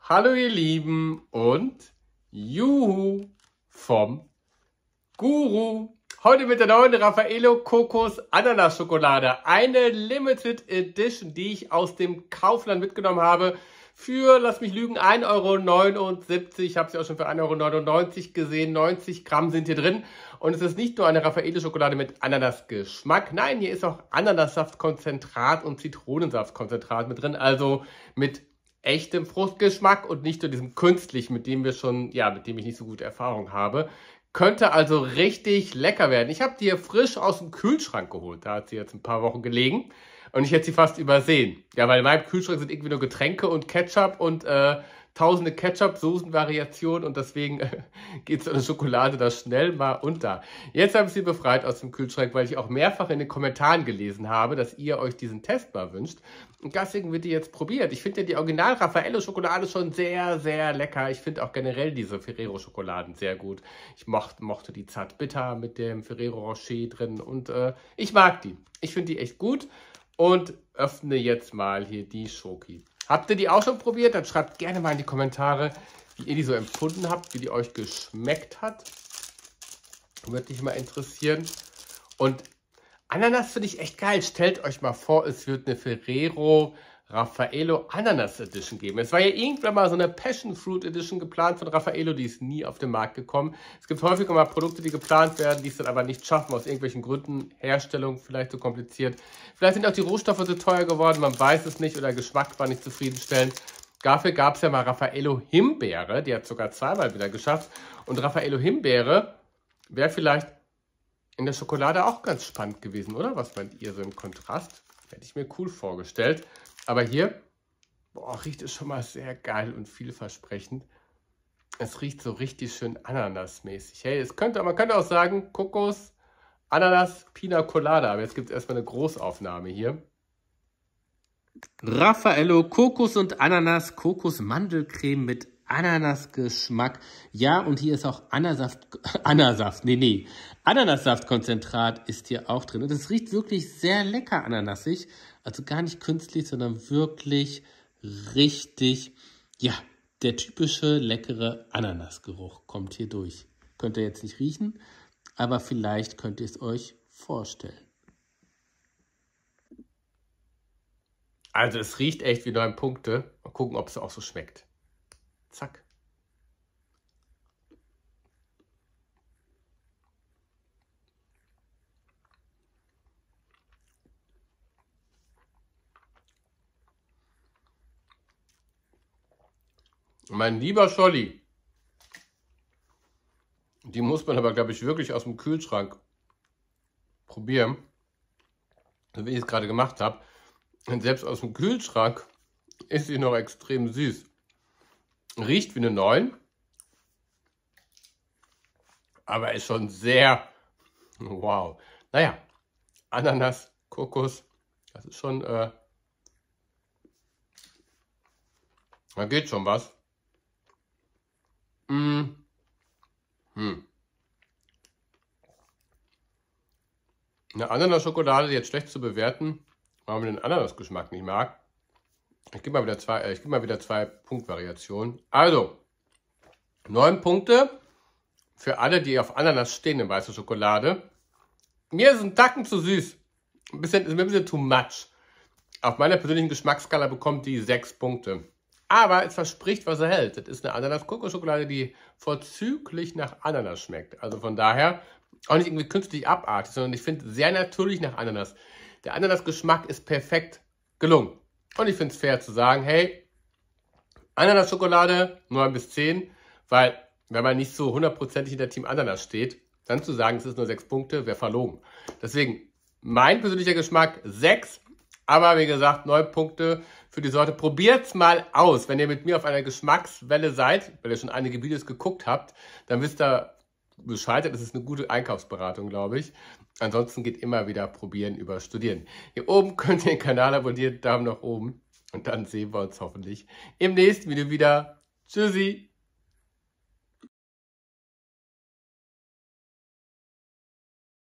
Hallo ihr Lieben und Juhu vom Guru. Heute mit der neuen Raffaello Kokos Ananas Schokolade. Eine Limited Edition, die ich aus dem Kaufland mitgenommen habe. Für, lass mich lügen, 1,79 €. Ich habe sie auch schon für 1,99 € gesehen. 90 Gramm sind hier drin. Und es ist nicht nur eine Raffaello Schokolade mit Ananasgeschmack. Nein, hier ist auch Ananassaftkonzentrat und Zitronensaftkonzentrat mit drin. Also mit echtem Fruchtgeschmack und nicht nur diesem künstlichen, mit dem ich nicht so gute Erfahrung habe. Könnte also richtig lecker werden. Ich habe die hier frisch aus dem Kühlschrank geholt. Da hat sie jetzt ein paar Wochen gelegen und ich hätte sie fast übersehen. Ja, weil in meinem Kühlschrank sind irgendwie nur Getränke und Ketchup und tausende Ketchup-Soßen-Variationen und deswegen geht so eine Schokolade da schnell mal unter. Jetzt habe ich sie befreit aus dem Kühlschrank, weil ich auch mehrfach in den Kommentaren gelesen habe, dass ihr euch diesen Test mal wünscht. Und deswegen wird die jetzt probiert. Ich finde ja die Original Raffaello Schokolade schon sehr, sehr lecker. Ich finde auch generell diese Ferrero Schokoladen sehr gut. Ich mochte die Zart-Bitter mit dem Ferrero Rocher drin und ich mag die. Ich finde die echt gut und öffne jetzt mal hier die Schoki. Habt ihr die auch schon probiert? Dann schreibt gerne mal in die Kommentare, wie ihr die so empfunden habt, wie die euch geschmeckt hat. Würde mich mal interessieren. Und Ananas finde ich echt geil. Stellt euch mal vor, es wird eine Ferrero Raffaello Ananas Edition geben. Es war ja irgendwann mal so eine Passion Fruit Edition geplant von Raffaello, die ist nie auf den Markt gekommen. Es gibt häufiger mal Produkte, die geplant werden, die es dann aber nicht schaffen, aus irgendwelchen Gründen. Herstellung vielleicht so kompliziert. Vielleicht sind auch die Rohstoffe so teuer geworden, man weiß es nicht, oder der Geschmack war nicht zufriedenstellend. Dafür gab es ja mal Raffaello Himbeere, die hat sogar zweimal wieder geschafft. Und Raffaello Himbeere wäre vielleicht in der Schokolade auch ganz spannend gewesen, oder? Was meint ihr so im Kontrast? Hätte ich mir cool vorgestellt. Aber hier, boah, riecht es schon mal sehr geil und vielversprechend. Es riecht so richtig schön ananasmäßig. Hey, man könnte auch sagen, Kokos, Ananas, Pina Colada. Aber jetzt gibt es erstmal eine Großaufnahme hier. Raffaello Kokos und Ananas, Kokos-Mandelcreme mit Ananasgeschmack. Ja, und hier ist auch Ananassaftkonzentrat ist hier auch drin. Und es riecht wirklich sehr lecker ananasig. Also gar nicht künstlich, sondern wirklich richtig, ja, der typische leckere Ananasgeruch kommt hier durch. Könnt ihr jetzt nicht riechen, aber vielleicht könnt ihr es euch vorstellen. Also es riecht echt wie 9 Punkte. Mal gucken, ob es auch so schmeckt. Zack. Mein lieber Scholli, die muss man aber, glaube ich, wirklich aus dem Kühlschrank probieren, wie ich es gerade gemacht habe. Und selbst aus dem Kühlschrank ist sie noch extrem süß. Riecht wie eine 9, aber ist schon sehr, wow. Naja, Ananas, Kokos, das ist schon, da geht schon was. Eine Ananas-Schokolade jetzt schlecht zu bewerten, weil man den Ananasgeschmack nicht mag. Ich gebe mal wieder zwei Punktvariationen. Also, 9 Punkte für alle, die auf Ananas stehen in weißer Schokolade. Mir ist ein Tacken zu süß. Ist mir ein bisschen too much. Auf meiner persönlichen Geschmacksskala bekommt die 6 Punkte. Aber es verspricht, was er hält. Das ist eine Ananas-Kokoschokolade, die vorzüglich nach Ananas schmeckt. Also von daher auch nicht irgendwie künstlich abartig, sondern ich finde sehr natürlich nach Ananas. Der Ananasgeschmack ist perfekt gelungen. Und ich finde es fair zu sagen, hey, Ananas-Schokolade 9 bis 10, weil wenn man nicht so hundertprozentig hinter Team Ananas steht, dann zu sagen, es ist nur 6 Punkte, wäre verlogen. Deswegen mein persönlicher Geschmack 6. Aber wie gesagt, 9 Punkte für die Sorte. Probiert's mal aus. Wenn ihr mit mir auf einer Geschmackswelle seid, weil ihr schon einige Videos geguckt habt, dann wisst ihr Bescheid. Das ist eine gute Einkaufsberatung, glaube ich. Ansonsten geht immer wieder probieren über Studieren. Hier oben könnt ihr den Kanal abonnieren, Daumen nach oben. Und dann sehen wir uns hoffentlich im nächsten Video wieder. Tschüssi!